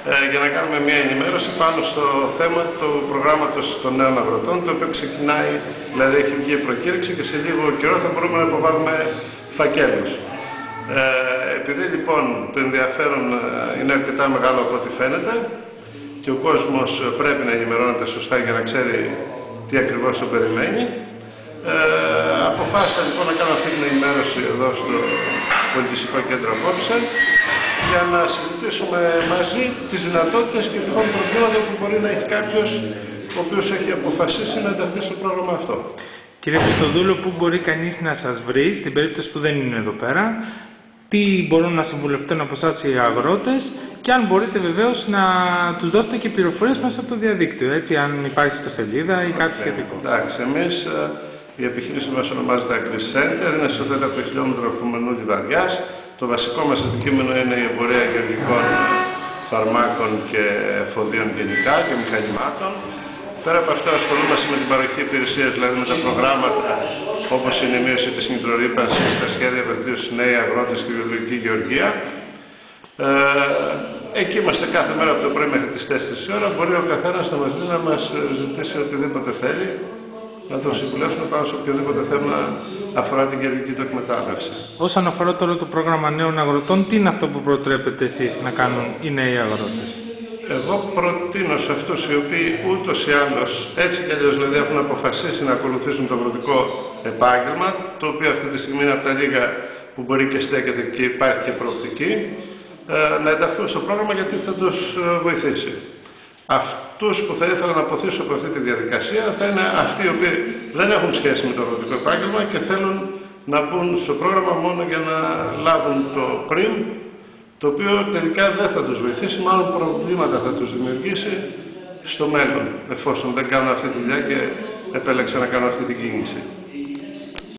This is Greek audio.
για να κάνουμε μια ενημέρωση πάνω στο θέμα του προγράμματος των νέων αγροτών, το οποίο ξεκινάει, δηλαδή έχει βγει η προκήρυξη και σε λίγο καιρό θα μπορούμε να υποβάλουμε φακέλους. Επειδή λοιπόν το ενδιαφέρον είναι αρκετά μεγάλο από ό,τι φαίνεται και ο κόσμος πρέπει να ενημερώνεται σωστά για να ξέρει τι ακριβώς τον περιμένει, αποφάσισα λοιπόν να κάνω αυτή την ενημέρωση εδώ στο Πολιτιστικό Κέντρο απόψε για να συζητήσουμε μαζί τις δυνατότητες και τυχόν προβλήματα που μπορεί να έχει κάποιος ο οποίος έχει αποφασίσει να ενταχθεί στο πρόγραμμα αυτό. Κύριε Χριστοδούλο, πού μπορεί κανείς να σας βρει στην περίπτωση που δεν είναι εδώ πέρα, τι μπορούν να συμβουλευτούν από εσάς οι αγρότες και αν μπορείτε βεβαίως να τους δώσετε και πληροφορίες μέσα από το διαδίκτυο, έτσι, αν υπάρχει στο σελίδα ή κάτι σχετικό. Εντάξει, εμείς η επιχείρηση μας ονομάζεται AgriCenter, είναι στο 4ο χιλιόμετρο Φουμενού Λιβαδιάς. Το βασικό μας αντικείμενο είναι η εμπορία γεωργικών φαρμάκων και εφοδίων γενικά και μηχανημάτων. Πέρα από αυτό ασχολούμαστε με την παροχή υπηρεσίας, δηλαδή με τα προγράμματα όπως είναι η μείωση της νητρορρύπανσης, τα σχέδια βελτίωσης νέοι αγρότες και βιολογική γεωργία. Εκεί είμαστε κάθε μέρα από το πρωί μέχρι τις 4 η ώρα. Μπορεί ο καθένας να μας δει να μας ζητήσει οτιδήποτε θέλει, να τον συμβουλεύσουμε πάνω σε οποιοδήποτε θέμα αφορά την γεωργική του εκμετάλλευση. Όσον αφορά τώρα το πρόγραμμα νέων αγροτών, τι είναι αυτό που προτρέπετε εσείς να κάνουν οι νέοι αγρότες? Εγώ προτείνω σε αυτούς οι οποίοι ούτως ή άλλως έτσι κι αλλιώς δηλαδή έχουν αποφασίσει να ακολουθήσουν το αγροτικό επάγγελμα, το οποίο αυτή τη στιγμή είναι από τα λίγα που μπορεί και στέκεται και υπάρχει και προοπτική, να ενταχθούν στο πρόγραμμα γιατί θα τους βοηθήσει. Αυτούς που θα ήθελα να αποθήσω από αυτή τη διαδικασία θα είναι αυτοί οι οποίοι δεν έχουν σχέση με το αγροτικό επάγγελμα και θέλουν να μπουν στο πρόγραμμα μόνο για να λάβουν το πριν, το οποίο τελικά δεν θα τους βοηθήσει, μάλλον προβλήματα θα τους δημιουργήσει στο μέλλον, εφόσον δεν κάνουν αυτή τη δουλειά και επέλεξαν να κάνουν αυτή την κίνηση.